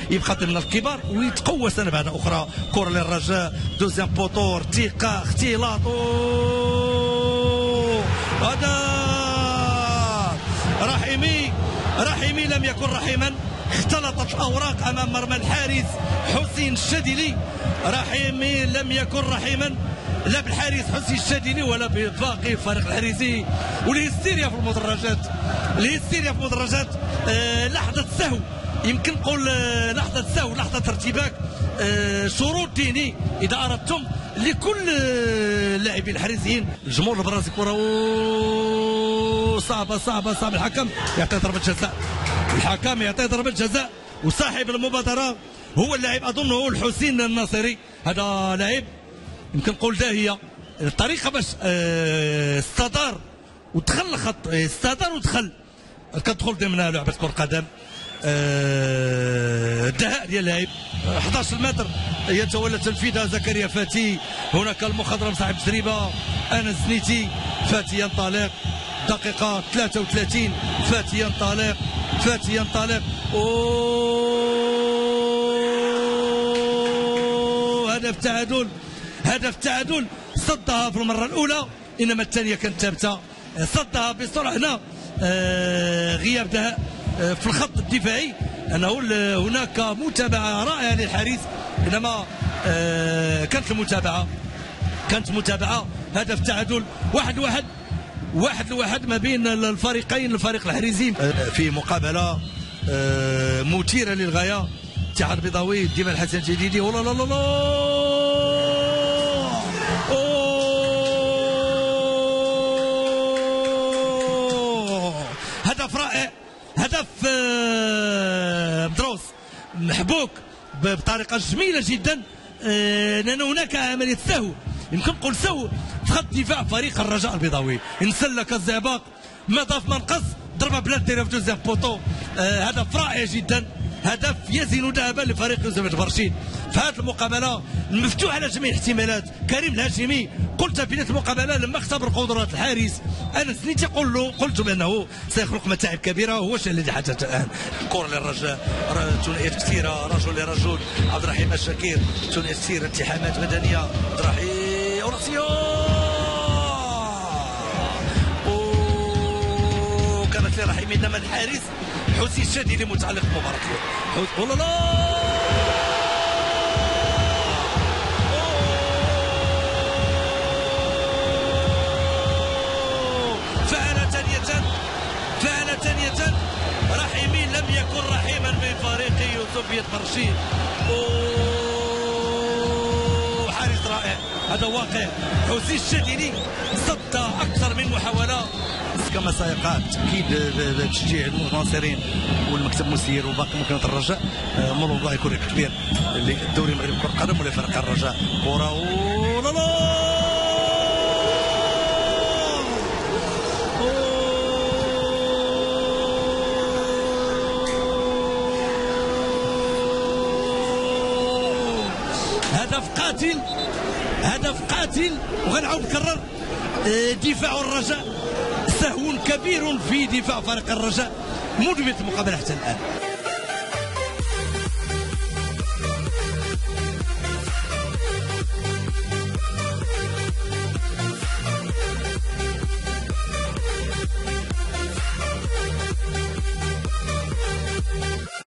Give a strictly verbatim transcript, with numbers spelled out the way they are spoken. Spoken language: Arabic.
يبقى ضمن الكبار ويتقوى سنه بعد اخرى. كره للرجاء دوزيام بوطو ارتقاء اختلاط هذا رحيمي رحيمي لم يكن رحيما، اختلطت الاوراق امام مرمى الحارس حسين الشديلي. رحيمي لم يكن رحيما لا بالحارس حسين الشديلي ولا بباقي الفريق الحارسي. والهستيريا في المدرجات، الهستيريا في المدرجات. آه لحظه سهو، يمكن نقول آه لحظه سهو، لحظه ارتباك. آه شروط ديني اذا اردتم لكل آه اللاعبين الحارسيين. الجمهور البرازيلي كره صعبه صعبه صعبه. الحكم يعطي ضربه جزاء، الحكم يعطي ضربه جزاء، وصاحب المبادره هو اللاعب اظن هو الحسين الناصري. هذا لاعب يمكن نقول داهيه الطريقه باش استدار ودخل الخط، استدار ودخل كتدخل ضمن لعبه كره قدم. الدهاء ديال اللاعب أحد عشر متر يتولى تنفيذها زكريا فاتي. هناك المخضرم صاحب التجربه انس زنيتي. فاتي ينطلق دقيقه ثلاثة وثلاثين، فاتي ينطلق فاتي ينطلق اوه هدف تعادل، هدف تعادل. صدها في المره الاولى انما الثانيه كانت ثابته، صدها بسرعه. هنا آه غياب دهاء آه في الخط الدفاعي، انه هناك متابعه رائعه للحارس، انما آه كانت المتابعه كانت متابعه. هدف تعادل واحد واحد واحد لواحد ما بين الفريقين. الفريق الحريزي في مقابله آه مثيره للغايه. الاتحاد البيضاوي ديما الحسن الجديدي. والله لا لا لا هدف رائع، هدف مدروس محبوك بطريقه جميله جدا. لان هناك عمليه سهو، يمكن نقول سهو في خط دفاع فريق الرجاء البيضاوي. انسلك الزئبق، ما ضاف ما نقص، ضربه بلا ديرها في دوزيام بوطو. هدف رائع جدا، هدف يزن ذهبا لفريق يوسف برشيد. فهذه المقابله المفتوحه على جميع الاحتمالات. كريم الهاشمي قلت في بدايه المقابله لما اختبر قدرات الحارس انا سنيتي قل له قلت بانه سيخلق متاعب كبيره، وهو الشيء الذي حدث الان. كره للرجاء، ثنائيات كثيره، رجل لرجل. عبد الرحيم الشكير، ثنائيات كثيره، التحامات بدنيه. عبد الرحيم اورسيو وكانت لرحيم، انما الحارس حسين الشديدي متعلق بمباراه اليوم. والله لا فعل ثانية. رحيمي لم يكن رحيما من فريق يوسف برشيد. حارس رائع، هذا واقع. حسين الشديدي صد اكثر من محاولة كما سيقع. تأكيد بتشجيع المناصرين والمكتب المسير وباقي ممكنات الرجاء. الموضوع يكون كبير للدوري المغربي كرة القدم ولفريق الرجاء. كرة لا لا هدف قاتل، هدف قاتل. وغنعاود نكرر دفاع الرجاء سهو كبير في دفاع فريق الرجاء منذ بداية المقابلة حتى الآن.